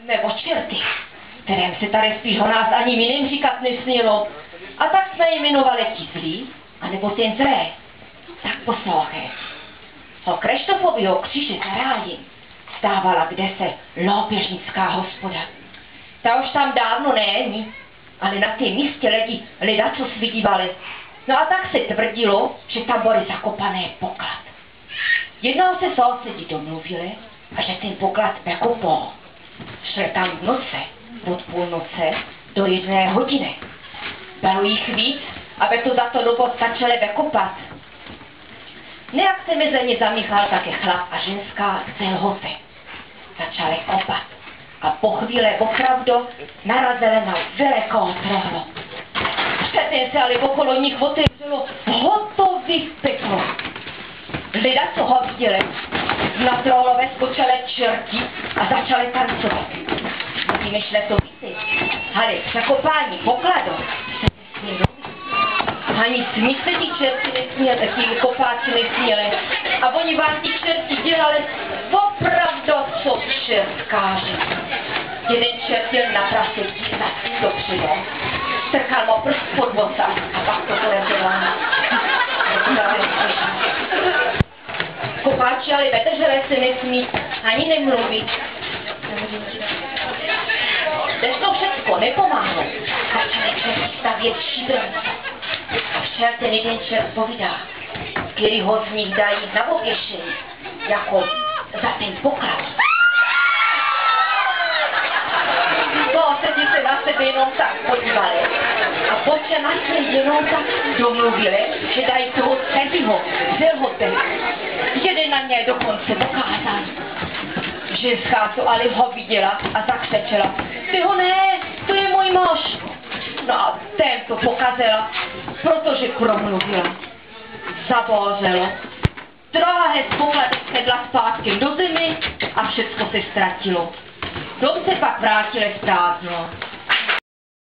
nebo čerty, kterém se tady spíš o nás ani jiným říkat nesmělo. A tak jsme jmenovali ti zlí, anebo ten zlé. Tak poslouchej. O Krištofovýho kříže za rájem stávala kdese loupežnická hospoda. Ta už tam dávno není, ale na té místě lidé co svidívali. No a tak se tvrdilo, že tam byly zakopané poklad. Jednou se sousedi domluvili, a že ten poklad bekopou. Šli tam v noce, od půlnoce do 1 hodiny. Bylo jich víc, aby to za to dobu stačili bekopat. Nějak se mezi ně zamíchal také chlap a ženská z Lhoty. Začali kopat a po chvíli opravdu narazili na velikou trhlu. Předtím se ale okolo nich otevřelo hotový peklo. Lidé, co ho viděli, na trolové skočili čerti a začali tancovat. Oni myšli to víci, ale překopání pokladu se nesmělo. Ani smích se ti čerti nesměli, ti kopáci nesměli. A oni vám ti čerti dělali opravdu, co čertkáři. Jeden čert jel na prase dívat dopředu, strkal mu prst pod vosa a pak to poleželo. Kopáči ale vedrželi se nesmí ani nemluvit. Když to všechno nepomáhlo, začali čerti stavět šíbrnice. A včera ten jeden čert povídá, který ho z nich dají na oběšení, jako za ten poklad. Sousedí se na sebe jenom tak podívali a potom na sebe jenom tak domluvili, že dají toho cizího z Lhoty. Jeden na něj dokonce dokázal. Ženská to ale ho viděla a zakřečela. Ty ho ne, to je můj muž. No a ten to pokazila, protože promluvila. Zabouřelo. Drahé z pokladu sedla zpátky do zemi a všecko se ztratilo. Dom se pak vrátili s prázdnou.